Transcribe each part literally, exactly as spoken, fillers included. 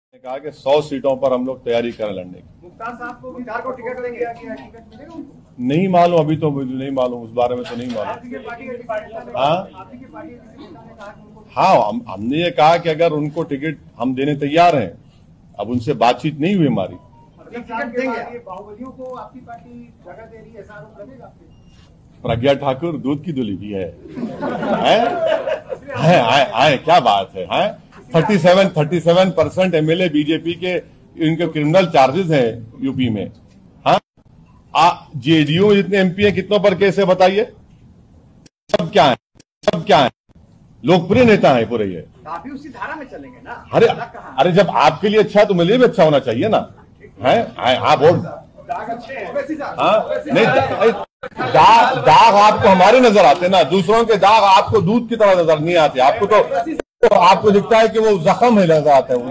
ने कहा कि सौ सीटों पर हम लोग तैयारी करें लड़ने की। मुख्तार साहब को मुख्तार को टिकट देंगे या टिकट मिलेगा उनको? नहीं मालूम, अभी तो मुझे नहीं मालूम, उस बारे में तो नहीं मालूम। हाँ हाँ, हम हमने ये कहा कि अगर उनको टिकट हम देने तैयार हैं, अब उनसे बातचीत नहीं हुई हमारी। बाहुबलियों को आपकी पार्टी जगह दे रही है, ऐसा आरोप लगेगा? प्रज्ञा ठाकुर दूध की दुली भी है, है? है, है, है, क्या बात है, है? Thirty seven thirty seven percent MLA BJP के इनके क्रिमिनल चार्जेस हैं यूपी में। हाँ, जेडीयू में जितने एमपी हैं कितनों पर केस है बताइए? सब क्या है, सब क्या है, लोकप्रिय नेता है पूरे ये। आप भी उसी धारा में चलेंगे ना? अरे अरे जब आपके लिए अच्छा है तो मेरे लिए भी अच्छा होना चाहिए ना, है? हाँ वोट हाँ नहीं, दाग दाग आपको हमारे नजर आते ना, दूसरों के दाग आपको दूध की तरह नजर नहीं आते। आपको तो, तो आपको दिखता है कि वो जख्म है नजर आता है।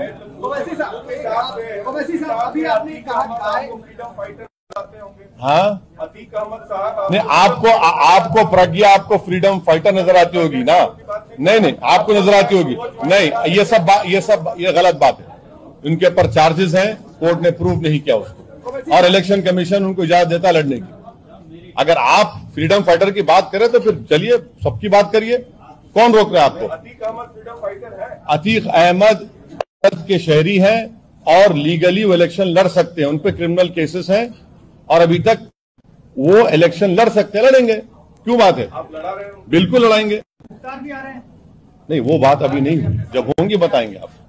हाँ नहीं, आपको आपको प्रज्ञा आपको फ्रीडम फाइटर नजर आती होगी ना? नहीं नहीं, आपको नजर आती होगी नहीं। ये सब बात ये सब ये गलत बात है। उनके ऊपर चार्जेस हैं, कोर्ट ने प्रूव नहीं किया उसको, और इलेक्शन कमीशन उनको इजाजत देता लड़ने की। अगर आप फ्रीडम फाइटर की बात करें तो फिर चलिए सबकी बात करिए, कौन रोक रहा है आपको? अतीक अहमद फ्रीडम फाइटर है। अतीक अहमद के शहरी हैं और लीगली वो इलेक्शन लड़ सकते हैं, उन पे क्रिमिनल केसेस हैं और अभी तक वो इलेक्शन लड़ सकते हैं, लड़ेंगे, क्यों बात है? आप लड़ा रहे हो? बिल्कुल लड़ाएंगे। मुख्तार भी आ रहे हैं? नहीं, वो बात अभी नहीं, जब होंगी बताएंगे आप।